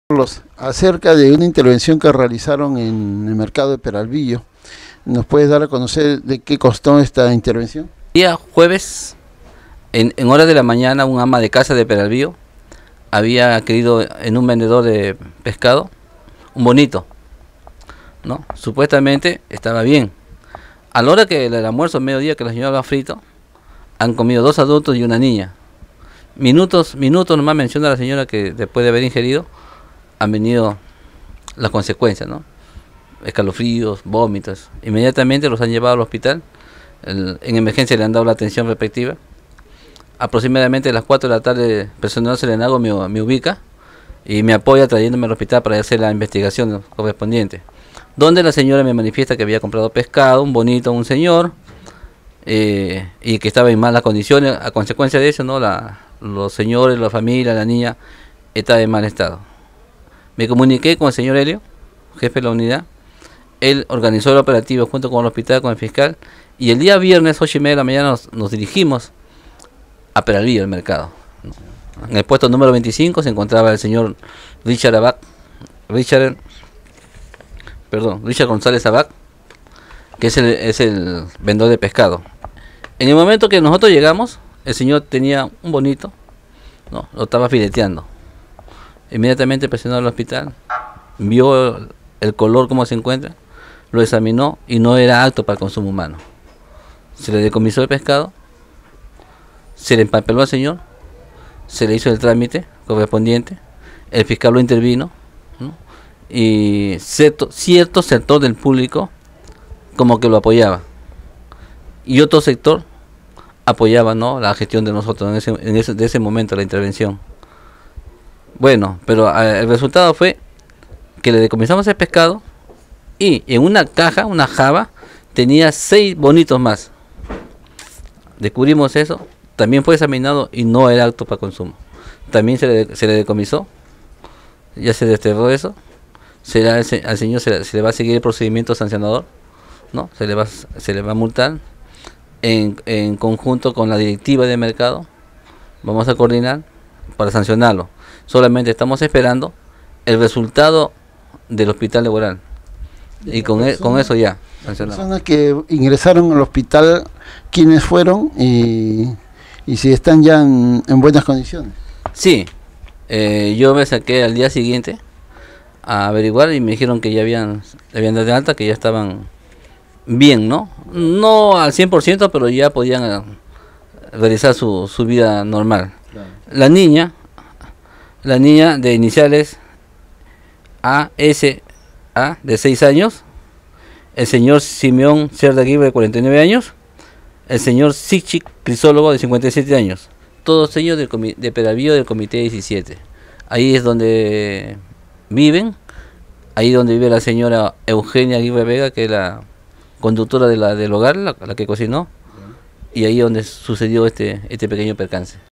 Carlos, acerca de una intervención que realizaron en el mercado de Peralvillo, ¿nos puedes dar a conocer de qué costó esta intervención? Día jueves, en horas de la mañana, un ama de casa de Peralvillo había querido en un vendedor de pescado un bonito, ¿no? Supuestamente estaba bien. A la hora que el almuerzo, mediodía, que la señora había frito, han comido 2 adultos y una niña. Minutos nomás menciona la señora que después de haber ingerido, han venido las consecuencias, ¿no? Escalofríos, vómitos. Inmediatamente los han llevado al hospital. En emergencia le han dado la atención respectiva. Aproximadamente a las 4 de la tarde, el personal serenago me ubica y me apoya trayéndome al hospital para hacer la investigación correspondiente. Donde la señora me manifiesta que había comprado pescado, un bonito, un señor, y que estaba en malas condiciones. A consecuencia de eso, ¿no? Los señores, la familia, la niña, estaba en mal estado. Me comuniqué con el señor Helio, jefe de la unidad. Él organizó el operativo junto con el hospital, con el fiscal, y el día viernes, 8:30 de la mañana, nos dirigimos a Peralvillo, el mercado. En el puesto número 25 se encontraba el señor Richard González Abac, que es el vendedor de pescado. En el momento que nosotros llegamos, el señor tenía un bonito, no, lo estaba fileteando. Inmediatamente presionó al hospital, vio el color como se encuentra, lo examinó y no era apto para el consumo humano. Se le decomisó el pescado, se le empapeló al señor, se le hizo el trámite correspondiente, el fiscal lo intervino, ¿no? Y cierto sector del público como que lo apoyaba y otro sector apoyaba, ¿no?, la gestión de nosotros de ese momento, la intervención. Bueno, pero el resultado fue que le decomisamos el pescado y en una caja, una java, tenía 6 bonitos más. Descubrimos eso, también fue examinado y no era apto para consumo. También se le decomisó, ya se desterró eso. Al señor se le va a seguir el procedimiento sancionador, ¿no? Se le va a multar en conjunto con la directiva de mercado. Vamos a coordinar para sancionarlo. Solamente estamos esperando el resultado del hospital laboral y con eso ya sancionamos. Personas que ingresaron al hospital, ¿quiénes fueron y si están ya en buenas condiciones? Sí, yo me saqué al día siguiente a averiguar y me dijeron que ya habían dado de alta, que ya estaban bien, ¿no? No al 100%, pero ya podían realizar su vida normal. Claro. La niña de iniciales ASA, de 6 años, el señor Simeón Cerda Aguirre, de 49 años, el señor Sichi Crisólogo, de 57 años, todos ellos de Peralvillo, del comité 17. Ahí es donde viven, ahí donde vive la señora Eugenia Aguirre Vega, que es la conductora del hogar, la que cocinó, y ahí donde sucedió este pequeño percance.